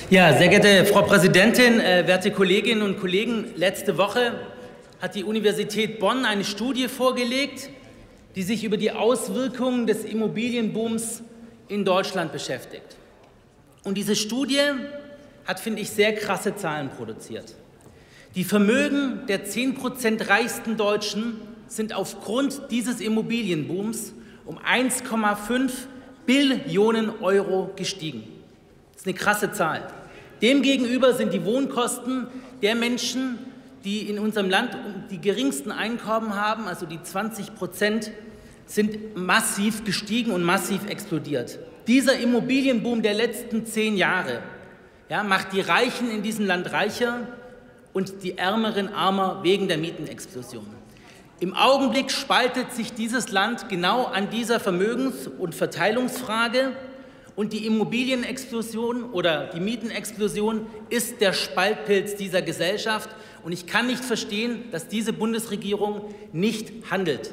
Ja, sehr geehrte Frau Präsidentin, werte Kolleginnen und Kollegen, letzte Woche hat die Universität Bonn eine Studie vorgelegt, die sich über die Auswirkungen des Immobilienbooms in Deutschland beschäftigt. Und diese Studie hat, finde ich, sehr krasse Zahlen produziert. Die Vermögen der 10% reichsten Deutschen sind aufgrund dieses Immobilienbooms um 1,5 Billionen Euro gestiegen. Das ist eine krasse Zahl. Demgegenüber sind die Wohnkosten der Menschen, die in unserem Land die geringsten Einkommen haben, also die 20%, sind massiv gestiegen und massiv explodiert. Dieser Immobilienboom der letzten 10 Jahre macht die Reichen in diesem Land reicher und die Ärmeren armer wegen der Mietenexplosion. Im Augenblick spaltet sich dieses Land genau an dieser Vermögens- und Verteilungsfrage. Und die Immobilienexplosion oder die Mietenexplosion ist der Spaltpilz dieser Gesellschaft. Und ich kann nicht verstehen, dass diese Bundesregierung nicht handelt.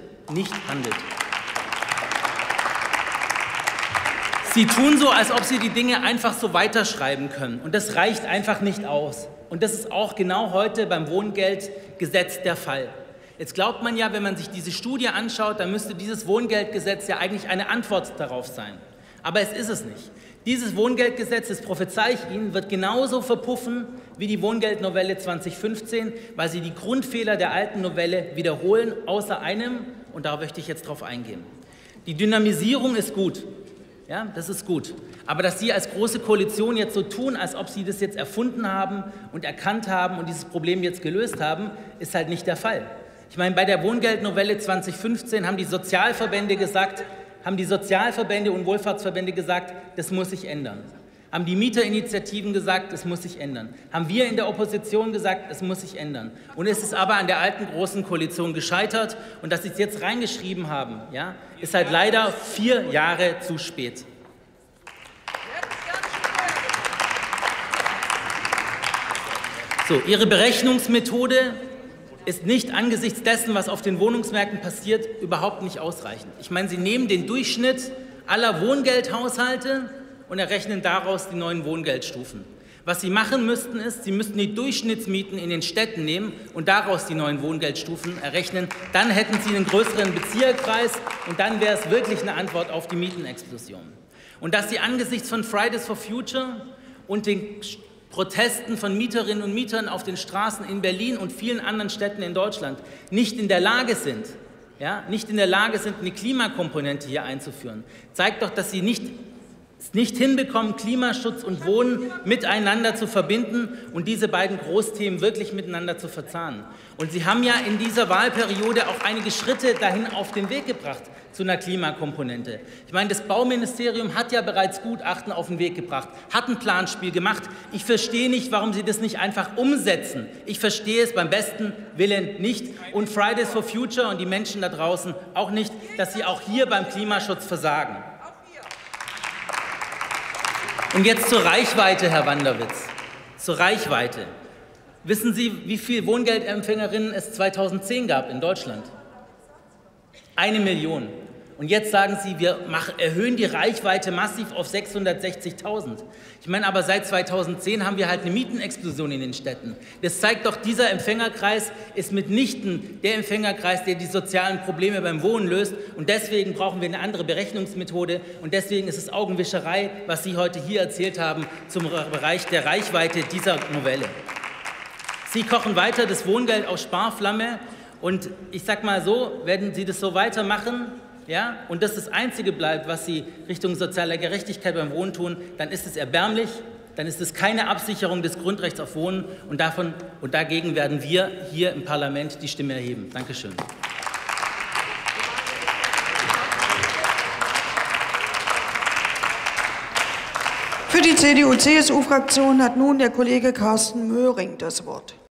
Sie tun so, als ob sie die Dinge einfach so weiterschreiben können. Und das reicht einfach nicht aus. Und das ist auch genau heute beim Wohngeldgesetz der Fall. Jetzt glaubt man ja, wenn man sich diese Studie anschaut, dann müsste dieses Wohngeldgesetz ja eigentlich eine Antwort darauf sein. Aber es ist es nicht. Dieses Wohngeldgesetz, das prophezei ich Ihnen, wird genauso verpuffen wie die Wohngeldnovelle 2015, weil sie die Grundfehler der alten Novelle wiederholen, außer einem, und darauf möchte ich jetzt drauf eingehen. Die Dynamisierung ist gut. Ja, das ist gut. Aber dass Sie als Große Koalition jetzt so tun, als ob Sie das jetzt erfunden haben und erkannt haben und dieses Problem jetzt gelöst haben, ist halt nicht der Fall. Ich meine, bei der Wohngeldnovelle 2015 haben die Sozialverbände und Wohlfahrtsverbände gesagt, das muss sich ändern. Haben die Mieterinitiativen gesagt, das muss sich ändern. Haben wir in der Opposition gesagt, es muss sich ändern. Und es ist aber an der alten Großen Koalition gescheitert. Und dass Sie es jetzt reingeschrieben haben, ist halt leider 4 Jahre zu spät. So, Ihre Berechnungsmethode ist nicht angesichts dessen, was auf den Wohnungsmärkten passiert, überhaupt nicht ausreichend. Ich meine, Sie nehmen den Durchschnitt aller Wohngeldhaushalte und errechnen daraus die neuen Wohngeldstufen. Was Sie machen müssten, ist, Sie müssten die Durchschnittsmieten in den Städten nehmen und daraus die neuen Wohngeldstufen errechnen. Dann hätten Sie einen größeren Bezieherkreis und dann wäre es wirklich eine Antwort auf die Mietenexplosion. Und dass Sie angesichts von Fridays for Future und den Protesten von Mieterinnen und Mietern auf den Straßen in Berlin und vielen anderen Städten in Deutschland nicht in der Lage sind, eine Klimakomponente hier einzuführen, zeigt doch, dass Sie es nicht hinbekommen, Klimaschutz und Wohnen miteinander zu verbinden und diese beiden Großthemen wirklich miteinander zu verzahnen. Und Sie haben ja in dieser Wahlperiode auch einige Schritte dahin auf den Weg gebracht zu einer Klimakomponente. Ich meine, das Bauministerium hat ja bereits Gutachten auf den Weg gebracht, hat ein Planspiel gemacht. Ich verstehe nicht, warum Sie das nicht einfach umsetzen. Ich verstehe es beim besten Willen nicht. Und Fridays for Future und die Menschen da draußen auch nicht, dass sie auch hier beim Klimaschutz versagen. Und jetzt zur Reichweite, Herr Wanderwitz. Zur Reichweite. Wissen Sie, wie viele Wohngeldempfängerinnen es 2010 gab in Deutschland? 1 Million. Und jetzt sagen Sie, wir erhöhen die Reichweite massiv auf 660.000. Ich meine, aber seit 2010 haben wir halt eine Mietenexplosion in den Städten. Das zeigt doch, dieser Empfängerkreis ist mitnichten der Empfängerkreis, der die sozialen Probleme beim Wohnen löst. Und deswegen brauchen wir eine andere Berechnungsmethode. Und deswegen ist es Augenwischerei, was Sie heute hier erzählt haben zum Bereich der Reichweite dieser Novelle. Sie kochen weiter das Wohngeld aus Sparflamme. Und ich sage mal so, werden Sie das so weitermachen, und das Einzige bleibt, was Sie Richtung sozialer Gerechtigkeit beim Wohnen tun, dann ist es erbärmlich, dann ist es keine Absicherung des Grundrechts auf Wohnen und dagegen werden wir hier im Parlament die Stimme erheben. Dankeschön. Für die CDU-CSU-Fraktion hat nun der Kollege Carsten Möhring das Wort.